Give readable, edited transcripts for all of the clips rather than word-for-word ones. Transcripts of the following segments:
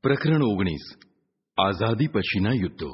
પ્રકરણ 19 આઝાદી પછીના યુદ્ધો.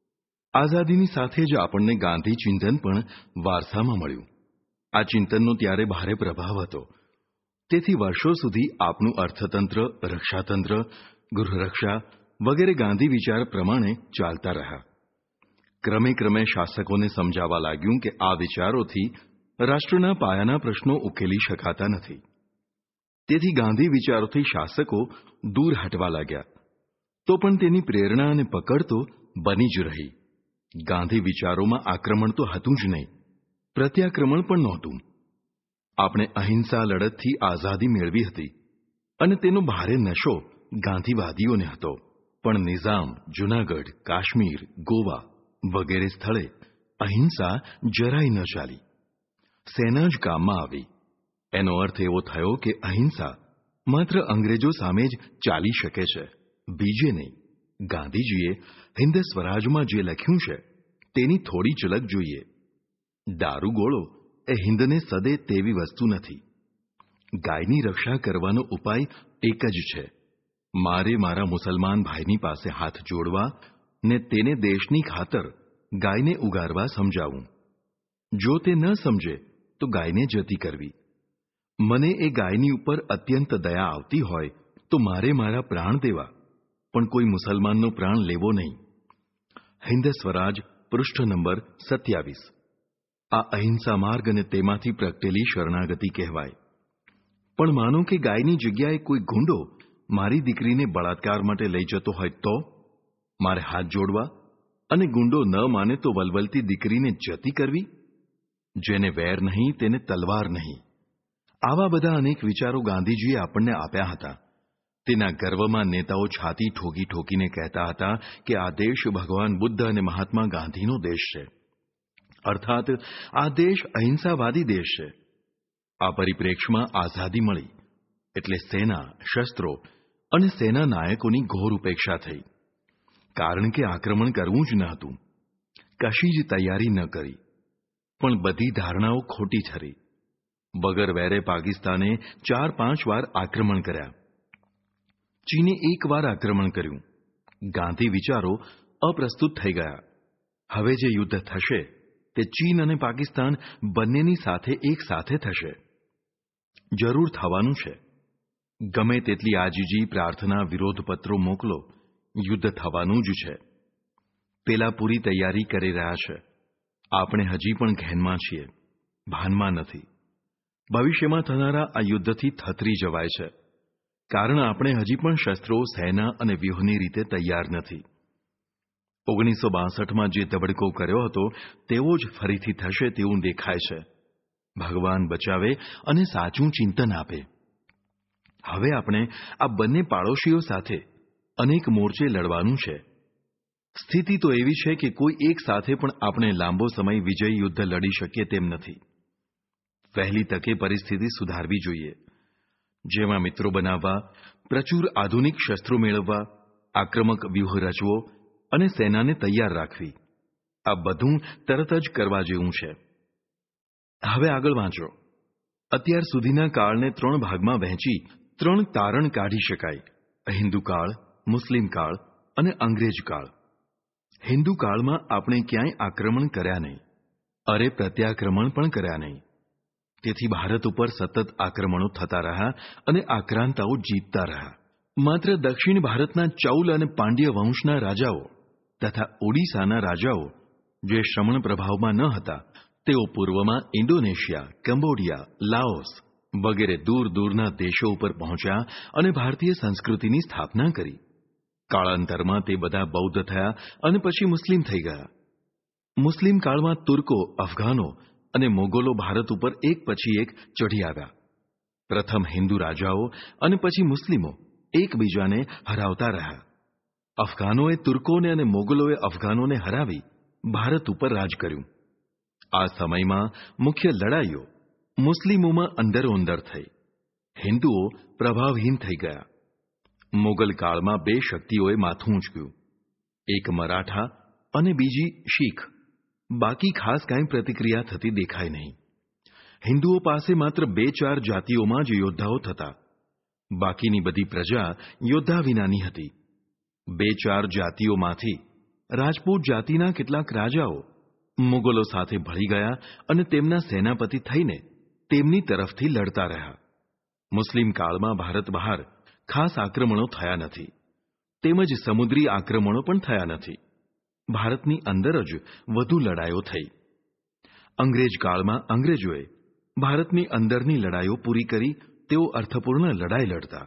આઝાદીની સાથે જ આપણને ગાંધી ચિંતન પણ વારસામાં મળ્યું. આ ચિંતનનો ત્યારે ભારે પ્રભાવ હતો. તેથી વર્ષો સુધી આપનું અર્થતંત્ર, રક્ષાતંત્ર, ગૃહરક્ષા વગેરે ગાંધી વિચાર પ્રમાણે ચાલતા રહ્યા. ક્રમે ક્રમે શાસકોને સમજાવવા લાગ્યું કે આ વિચારોથી રાષ્ટ્રના પાયાના પ્રશ્નો ઉકેલી શકાતા નથી. તેથી ગાંધી વિચારોથી શાસકો દૂર હટવા લાગ્યા. તો પણ તેની પ્રેરણા અને પકડ તો બની જ રહી. ગાંધી વિચારોમાં આક્રમણ તો હતું જ નહીં, પ્રત્યાક્રમણ પણ નહોતું. આપણે અહિંસા લડતથી આઝાદી મેળવી હતી અને તેનો ભારે નશો ગાંધીવાદીઓને હતો. પણ નિઝામ, જૂનાગઢ, કાશ્મીર, ગોવા વગેરે સ્થળે અહિંસા જરાય ન ચાલી. સેના જ કામમાં આવી. એનો અર્થ એવો થયો કે અહિંસા માત્ર અંગ્રેજો સામે જ ચાલી શકે છે, બીજે નહીં. ગાંધીજીએ હિન્દ સ્વરાજમાં જે લખ્યું છે તેની થોડી ઝલક જોઈએ. દારૂગોળો એ હિન્દને સદે તેવી વસ્તુ નથી. ગાયની રક્ષા કરવાનો ઉપાય એક જ છે, મારે મારા મુસલમાન ભાઈની પાસે હાથ જોડવા ને તેને દેશની ખાતર ગાયને ઉગારવા સમજાવું. જો તે ન સમજે તો ગાયને જતી કરવી. મને એ ગાયની ઉપર અત્યંત દયા આવતી હોય તો મારે મારા પ્રાણ દેવા, પણ કોઈ મુસલમાનનો પ્રાણ લેવો નહીં. હિન્દ સ્વરાજ, પૃષ્ઠ નંબર 27. આ અહિંસા માર્ગ અને તેમાંથી પ્રગટેલી શરણાગતિ કહેવાય. પણ માનો કે ગાયની જગ્યાએ કોઈ ગુંડો મારી દીકરીને બળાત્કાર માટે લઈ જતો હોય તો મારે હાથ જોડવા અને ગુંડો ન માને તો વલવલતી દીકરીને જતી કરવી? જેને વેર નહીં તેને તલવાર નહીં. આવા બધા અનેક વિચારો ગાંધીજીએ આપણને આપ્યા હતા. તેના ગર્વમાં નેતાઓ છાતી ઠોકી ઠોકીને કહેતા હતા કે આ દેશ ભગવાન બુદ્ધ અને મહાત્મા ગાંધીનો દેશ છે, અર્થાત આ દેશ અહિંસાવાદી દેશ છે. આ પરિપ્રેક્ષમાં આઝાદી મળી એટલે સેના, શસ્ત્રો અને સેના નાયકોની ઘોર ઉપેક્ષા થઈ. કારણ કે આક્રમણ કરવું જ ન હતું. કશી જ તૈયારી ન કરી. પણ બધી ધારણાઓ ખોટી ઠરી. વગર વેરે પાકિસ્તાને 4-5 વાર આક્રમણ કર્યા. ચીને એક વાર આક્રમણ કર્યું. ગાંધી વિચારો અપ્રસ્તુત થઈ ગયા. હવે જે યુદ્ધ થશે તે ચીન અને પાકિસ્તાન બંનેની સાથે એક સાથે થશે. જરૂર થવાનું છે. ગમે તેટલી આજીજી, પ્રાર્થના, વિરોધપત્રો મોકલો, યુદ્ધ થવાનું જ છે. પેલા પૂરી તૈયારી કરી રહ્યા છે. આપણે હજી પણ ઘેનમાં છીએ, ભાનમાં નથી. ભવિષ્યમાં થનારા આ યુદ્ધથી થતરી જવાય છે. કારણ આપણે હજી પણ શસ્ત્રો, સેના અને વ્યૂહની રીતે તૈયાર નથી. 1962માં જે ધબડકો કર્યો હતો તેવો જ ફરીથી થશે તેવું દેખાય છે. ભગવાન બચાવે અને સાચું ચિંતન આપે. હવે આપણે આ બંને પાડોશીઓ સાથે અનેક મોરચે લડવાનું છે. સ્થિતિ તો એવી છે કે કોઈ એક સાથે પણ આપણે લાંબો સમય વિજય યુદ્ધ લડી શકીએ તેમ નથી. વહેલી તકે પરિસ્થિતિ સુધારવી જોઈએ. જેમાં મિત્રો બનાવવા, પ્રચુર આધુનિક શસ્ત્રો મેળવવા, આક્રમક વ્યૂહ રચવો અને સેનાને તૈયાર રાખવી. આ બધું તરત જ કરવા જેવું છે. હવે આગળ વાંચો. અત્યાર સુધીના કાળને 3 ભાગમાં વહેંચી 3 તારણ કાઢી શકાય: હિન્દુ કાળ, મુસ્લિમ કાળ અને અંગ્રેજ કાળ. હિન્દુ કાળમાં આપણે ક્યાંય આક્રમણ કર્યા નહીં, અરે પ્રત્યાક્રમણ પણ કર્યા નહીં. તેથી ભારત ઉપર સતત આક્રમણો થતા રહ્યા અને આક્રાંતાઓ જીતતા રહ્યા. માત્ર દક્ષિણ ભારતના ચૌલ અને પાંડ્ય વંશના રાજાઓ તથા ઓડિશાના રાજાઓ જે શ્રમણ પ્રભાવમાં ન હતા તેઓ પૂર્વમાં ઇન્ડોનેશિયા, કંબોડિયા, લાઓસ વગેરે દૂર દૂરના દેશો ઉપર પહોંચ્યા અને ભારતીય સંસ્કૃતિની સ્થાપના કરી. કાળાંતરમાં તે બધા બૌદ્ધ થયા અને પછી મુસ્લિમ થઈ ગયા. મુસ્લિમ કાળમાં તુર્કો, અફઘાનો અને મોગલો ભારત ઉપર એક પછી એક ચઢી આવ્યા. પ્રથમ હિન્દુ રાજાઓ અને પછી મુસ્લિમો એકબીજાને હરાવતા રહ્યા. અફઘાનોએ તુર્કોને અને મોગલોએ અફઘાનોને હરાવી ભારત ઉપર રાજ કર્યું. આ સમયમાં મુખ્ય લડાઈઓ મુસ્લિમોમાં અંદરોઅંદર થઈ. હિન્દુઓ પ્રભાવહીન થઈ ગયા. મોગલ કાળમાં 2 શક્તિઓએ માથું ઊંચક્યું, એક મરાઠા અને બીજી શીખ. બાકી ખાસ કાંઈ પ્રતિક્રિયા થતી દેખાય નહીં. હિન્દુઓ પાસે માત્ર 2-4 જાતિઓમાં જ યોદ્ધાઓ થતા. બાકીની બધી પ્રજા યોદ્ધા વિનાની હતી. 2-4 જાતિઓમાંથી રાજપૂત જાતિના કેટલાક રાજાઓ મુગલો સાથે ભળી ગયા અને તેમના સેનાપતિ થઈને તેમની તરફથી લડતા રહ્યા. મુસ્લિમ કાળમાં ભારત બહાર ખાસ આક્રમણો થયા નથી, તેમજ સમુદ્રી આક્રમણો પણ થયા નથી. ભારતની અંદર જ વધુ લડાઈઓ થઈ. અંગ્રેજ કાળમાં અંગ્રેજોએ ભારતની અંદરની લડાઈઓ પૂરી કરી તેઓ અર્થપૂર્ણ લડાઈ લડતા.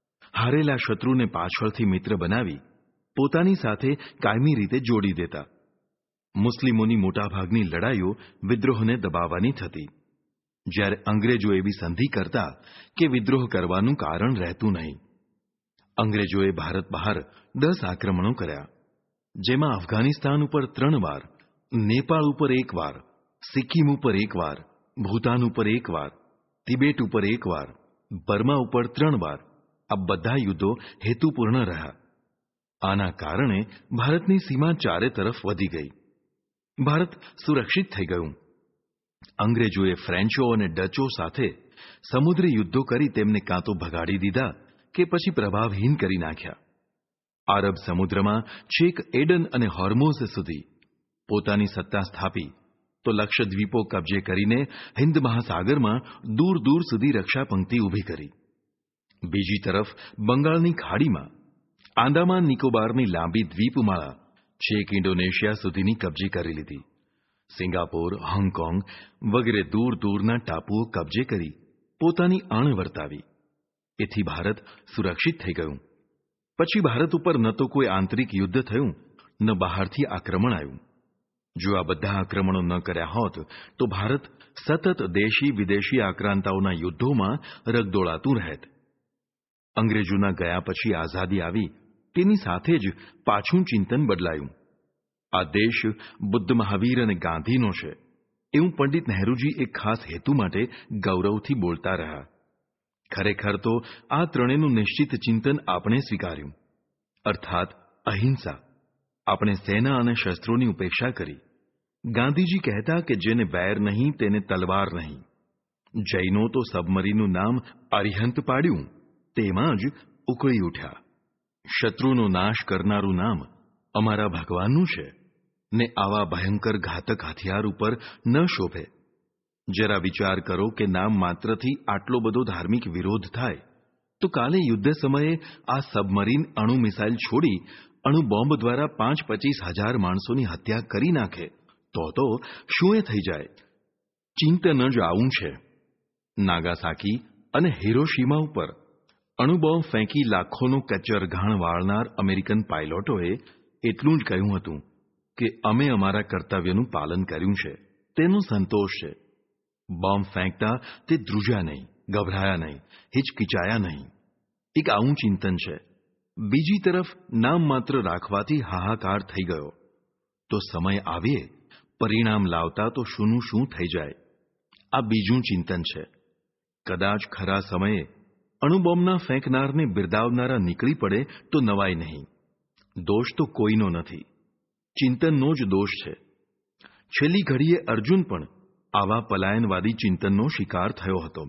હારેલા શત્રુને પાછળથી મિત્ર બનાવી પોતાની સાથે કાયમી રીતે જોડી દેતા. મુસ્લિમોની મોટાભાગની લડાઈઓ વિદ્રોહને દબાવવાની થતી, જ્યારે અંગ્રેજો એવી સંધિ કરતા કે વિદ્રોહ કરવાનું કારણ રહેતું નહીં. અંગ્રેજોએ ભારત બહાર 10 આક્રમણો કર્યા, જેમાં અફઘાનિસ્તાન ઉપર 3 વાર, નેપાળ ઉપર 1 વાર, સિક્કિમ ઉપર 1 વાર, ભૂતાન ઉપર 1 વાર, તિબેટ ઉપર 1 વાર, બર્મા ઉપર 3 વાર. આ બધા યુદ્ધો હેતુપૂર્ણ રહ્યા. આના કારણે ભારતની સીમા ચારે તરફ વધી ગઈ. ભારત સુરક્ષિત થઈ ગયું. અંગ્રેજોએ ફ્રેન્ચો અને ડચો સાથે સમુદ્રી યુદ્ધો કરી તેમને કાં તો ભગાડી દીધા કે પછી પ્રભાવહીન કરી નાખ્યા. આરબ સમુદ્રમાં છેક એડન અને હોર્મોઝ સુધી પોતાની સત્તા સ્થાપી તો લક્ષદ્વીપો કબજે કરીને હિન્દ મહાસાગરમાં દૂર દૂર સુધી રક્ષાપંક્તિ ઊભી કરી. બીજી તરફ બંગાળની ખાડીમાં આંદામાન નિકોબારની લાંબી દ્વીપમાળા છેક ઇન્ડોનેશિયા સુધીની કબજે કરી લીધી. સિંગાપોર, હોંગકોંગ વગેરે દૂર દૂરના ટાપુઓ કબજે કરી પોતાની અણ વર્તાવી. એથી ભારત સુરક્ષિત થઈ ગયું. પછી ભારત ઉપર ન તો કોઈ આંતરિક યુદ્ધ થયું, ન બહારથી આક્રમણ આવ્યું. જો આ બધા આક્રમણો ન કર્યા હોત તો ભારત સતત દેશી વિદેશી આક્રાંતાઓના યુદ્ધોમાં રગદોળાતું રહેત. અંગ્રેજોના ગયા પછી આઝાદી આવી તેની સાથે જ પાછું ચિંતન બદલાયું. આ દેશ બુદ્ધ, મહાવીર અને ગાંધીનો છે એવું પંડિત નહેરુજી એક ખાસ હેતુ માટે ગૌરવથી બોલતા રહ્યા. ખરેખર તો આ ત્રણેયનું નિશ્ચિત ચિંતન આપણે સ્વીકાર્યું, અર્થાત અહિંસા. આપણે સેના અને શસ્ત્રોની ઉપેક્ષા કરી. ગાંધીજી કહેતા કે જેને વેર નહીં તેને તલવાર નહીં. જૈનો તો સબમરીનનું નામ અરિહંત પાડ્યું, તેમાં જ ઉકળી ઉઠ્યા. શત્રુનો નાશ કરનારું નામ અમારા ભગવાનનું છે ને આવા ભયંકર ઘાતક હથિયાર ઉપર ન શોભે. જરા વિચાર કરો કે નામ માત્રથી આટલો બધો ધાર્મિક વિરોધ થાય તો કાલે યુદ્ધ સમયે આ સબમરીન અણુ મિસાઇલ છોડી અણુ બોમ્બ દ્વારા 5-25 હજાર માણસોની હત્યા કરી નાખે તો શું એ થઈ જાય? ચિંતન જ આવું છે. નાગાસાકી અને હિરોશીમા ઉપર અણુબોમ્બ ફેંકી લાખોનો કચ્ચર ઘાણ વાળનાર અમેરિકન પાયલોટોએ એટલું જ કહ્યું હતું કે અમે અમારા કર્તવ્યનું પાલન કર્યું છે, તેનો સંતોષ છે. બોમ્બ ફેંકતા તે ધ્રુજ્યા નહીં, ગભરાયા નહીં, હિચકિચાયા નહીં. એક આવું ચિંતન છે. બીજી તરફ નામ માત્ર રાખવાથી હાહાકાર થઈ ગયો તો સમય આવે પરિણામ લાવતા તો શુંનું શું થઈ જાય, આ બીજું ચિંતન છે. કદાચ ખરા સમયે અણુબોમ્બના ફેંકનારને બિરદાવનારા નીકળી પડે તો નવાય નહીં. દોષ તો કોઈનો નથી, ચિંતનનો જ દોષ છે. છેલ્લી ઘડીએ અર્જુન પણ આવા પલાયનવાદી ચિંતનનો શિકાર થયો હતો,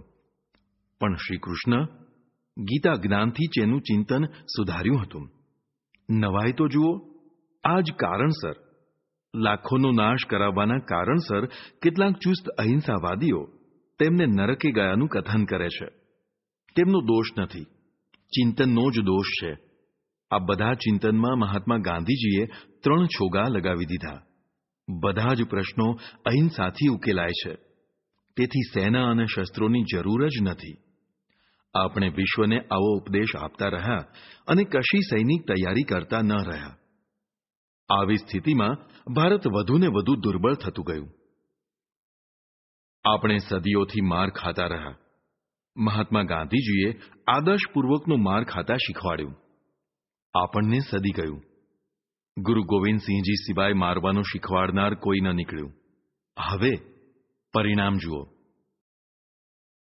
પણ શ્રી કૃષ્ણ ગીતા જ્ઞાનથી તેનું ચિંતન સુધાર્યું હતું. નવાય તો જુઓ, આ જ કારણસર, લાખોનો નાશ કરાવવાના કારણસર કેટલાક ચુસ્ત અહિંસાવાદીઓ તેમને નરકે ગયાનું કથન કરે છે. તેમનો દોષ નથી, ચિંતનનો જ દોષ છે. આ બધા ચિંતનમાં મહાત્મા ગાંધીજીએ 3 છોગા લગાવી દીધા. બધા જ પ્રશ્નો અહિંસાથી ઉકેલાય છે. તેથી સેના અને શસ્ત્રોની જરૂર જ નથી. આપણે વિશ્વને આવો ઉપદેશ આપતા રહ્યા અને કશી સૈનિક તૈયારી કરતા ન રહ્યા. આવી સ્થિતિમાં ભારત વધુને વધુ દુર્બળ થતું ગયું. આપણે સદીઓથી માર ખાતા રહ્યા. મહાત્મા ગાંધીજીએ આદર્શપૂર્વકનો માર ખાતા શીખવાડ્યું. આપણને સદી ગયું. ગુરુ ગોવિંદસિંહજી સિવાય મારવાનું શીખવાડનાર કોઈ ન નીકળ્યું. હવે પરિણામ જુઓ.